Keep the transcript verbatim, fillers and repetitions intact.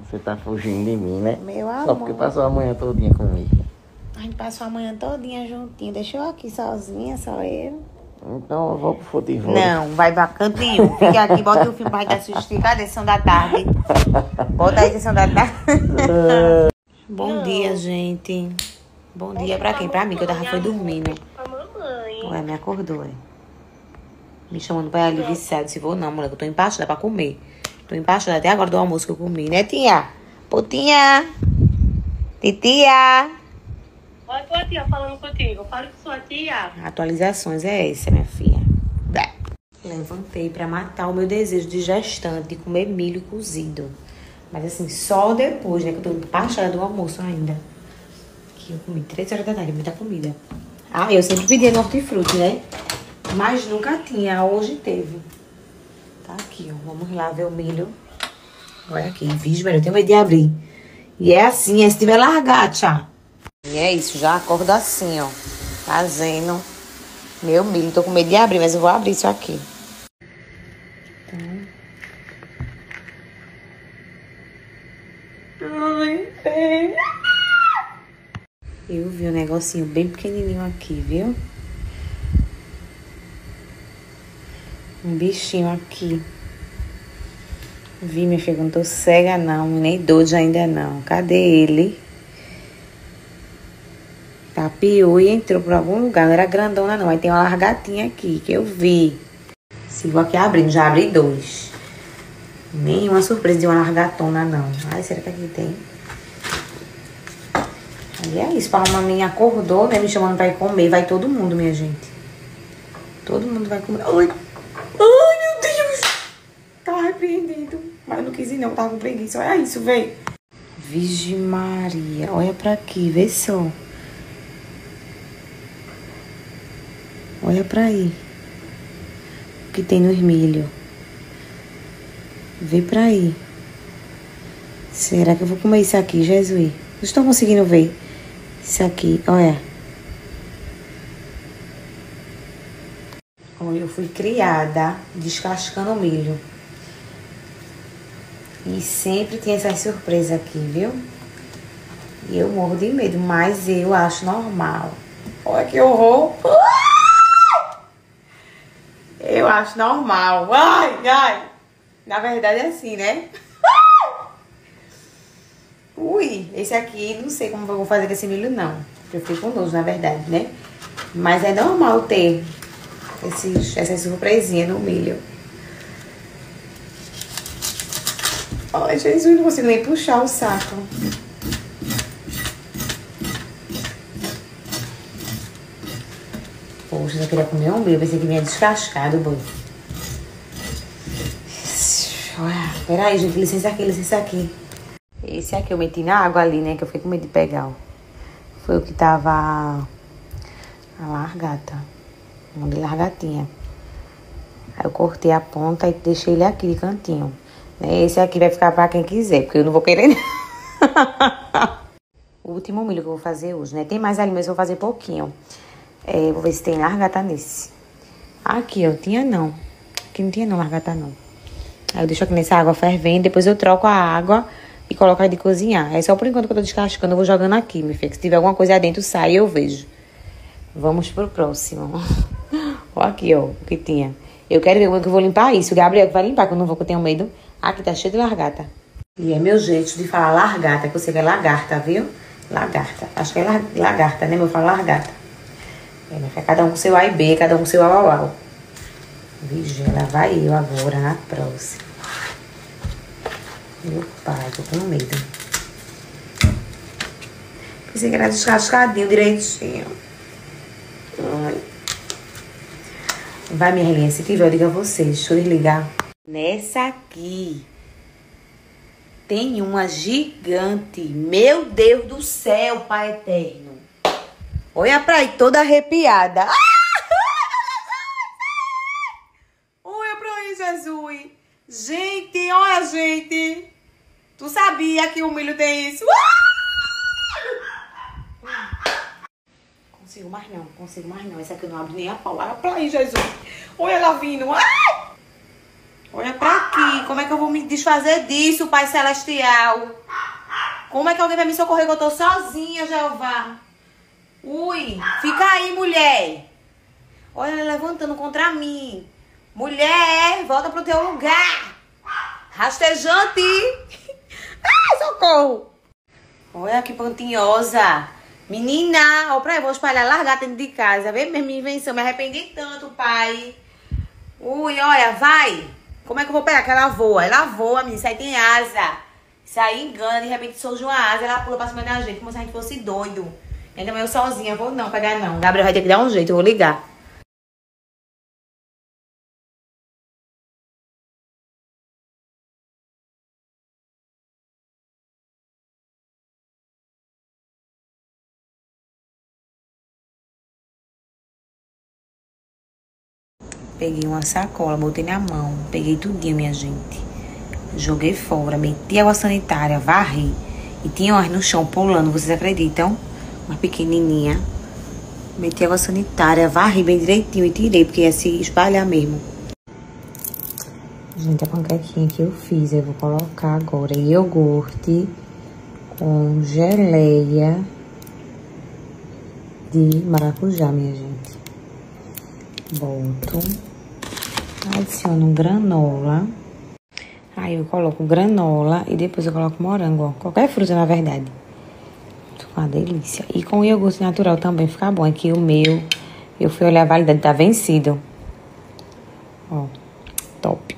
Você tá fugindo de mim, né? Meu amor. Só porque passou a manhã todinha comigo. A gente passou a manhã todinha juntinho. Deixou eu aqui sozinha, só eu. Então eu vou pro futebol. Não, vai pra canto nenhum. Fica aqui, bota o filme pra gente assistir. Cadê a sessão da tarde? Bota aí a sessão da tarde. Bom Não. dia, gente. Bom dia pra quem? Pra mim, que eu tava foi dormindo. Ué, me acordou, é. Me chamando pra ir ali viciado. Se vou não, moleque, eu tô empachada pra comer. Tô empachada até agora do almoço que eu comi, né, tia? Putinha. Titia. Olha tua tia falando contigo. Fala com sua tia. Atualizações é essa, minha filha. Dá. Levantei pra matar o meu desejo de gestante de comer milho cozido. Mas assim, só depois, né? Que eu tô empachada do almoço ainda. Que eu comi três horas da tarde, muita comida. Ah, eu sempre pedia no hortifruti, né? Mas nunca tinha. Hoje teve. Tá aqui, ó. Vamos lá ver o milho. Olha aqui. Vixe, velho, eu tenho medo de abrir. E é assim, é se tiver largar, tchau. E é isso, já acordo assim, ó. Fazendo meu milho. Tô com medo de abrir, mas eu vou abrir isso aqui. Então... Ai, é. Eu vi um negocinho bem pequenininho aqui, viu? Um bichinho aqui. Vi, minha filha, não tô cega não, nem doida ainda não. Cadê ele? Tapiou e entrou por algum lugar. Não era grandona não, aí tem uma largatinha aqui que eu vi. Sigo aqui abrindo, já abri dois. Nenhuma surpresa de uma largatona não. Ai, será que aqui tem? Aí é isso, a maminha acordou, né, me chamando pra ir comer. Vai todo mundo, minha gente. Todo mundo vai comer. Ai, ai, meu Deus. Tava repreendido. Mas eu não quis ir não, tava com preguiça. Olha isso, véi. Virgem Maria, olha pra aqui, vê só. Olha pra aí. O que tem no milho. Vê pra aí. Será que eu vou comer isso aqui, Jesus? Vocês estão conseguindo ver? Isso aqui, olha. Olha, eu fui criada descascando milho. E sempre tem essas surpresas aqui, viu? E eu morro de medo, mas eu acho normal. Olha que horror. Eu acho normal. Ai, ai. Na verdade é assim, né? Ui, esse aqui, não sei como eu vou fazer com esse milho, não. Eu fiquei com nojo, na verdade, né? Mas é normal ter esses, essas surpresinhas no milho. Ai, Jesus, não consigo nem puxar o saco. Poxa, eu queria comer um milho, pensei que vinha descascado, boi. Peraí, gente, licença aqui, licença aqui. Esse aqui eu meti na água ali, né? Que eu fiquei com medo de pegar, ó. Foi o que tava a largata. Uma de largatinha. Aí eu cortei a ponta e deixei ele aqui de cantinho. Esse aqui vai ficar pra quem quiser, porque eu não vou querer. O último milho que eu vou fazer hoje, né? Tem mais ali, mas eu vou fazer pouquinho. É, vou ver se tem largata nesse. Aqui, ó. Tinha não. Aqui não tinha não largata, não. Aí eu deixo aqui nessa água fervendo. Depois eu troco a água e coloco aí de cozinhar. É só por enquanto que eu tô descascando, eu vou jogando aqui, meu filho. Se tiver alguma coisa aí dentro, sai e eu vejo. Vamos pro próximo. Ó aqui, ó, o que tinha. Eu quero ver como é que eu vou limpar isso. O Gabriel que vai limpar, que eu não vou, que eu tenho medo. Aqui tá cheio de largata. E é meu jeito de falar largata, que eu sei que é lagarta, viu? Lagarta. Acho que é lagarta, né? Eu falo largata. É, mas cada um com seu A e B, cada um com seu au, au, au. Vixe, lá vai eu agora na próxima. Meu pai, tô com medo. Pensei que era descascadinho direitinho. Ai. Vai, minha linha, se tiver, eu ligo a vocês. Deixa eu desligar. Nessa aqui tem uma gigante. Meu Deus do céu, Pai Eterno. Olha pra aí, toda arrepiada. Ah! Olha pra aí, Jesus. Gente, olha, gente. Tu sabia que o milho tem isso? Ah! Consigo mais não, consigo mais não. Esse aqui eu não abro nem a pau. Olha pra aí, Jesus. Olha ela vindo. Ai! Olha pra aqui. Como é que eu vou me desfazer disso, Pai Celestial? Como é que alguém vai me socorrer que eu tô sozinha, Jeová? Ui, fica aí, mulher. Olha ela levantando contra mim. Mulher, volta pro teu lugar. Rastejante. Ai, socorro. Olha que pantinhosa. Menina, ó, pra eu vou espalhar largar dentro de casa. Vê mesmo minha invenção, me arrependi tanto, pai. Ui, olha, vai. Como é que eu vou pegar que ela voa? Ela voa, menina, isso aí tem asa. Isso aí engana, de repente surge uma asa, ela pula pra cima da gente, como se a gente fosse doido. E ainda eu sozinha, vou não pegar não. Gabriel vai ter que dar um jeito, eu vou ligar. Peguei uma sacola, botei na mão, peguei tudinho, minha gente. Joguei fora, meti água sanitária, varri. E tinha umas no chão pulando, vocês acreditam? Uma pequenininha. Meti água sanitária, varri bem direitinho e tirei, porque ia se espalhar mesmo. Gente, a panquequinha que eu fiz, eu vou colocar agora iogurte com geleia de maracujá, minha gente. Boto, adiciono granola, aí eu coloco granola e depois eu coloco morango, ó, qualquer fruta na verdade. Fica uma delícia. E com iogurte natural também fica bom, aqui o meu, eu fui olhar a validade, tá vencido. Ó, top.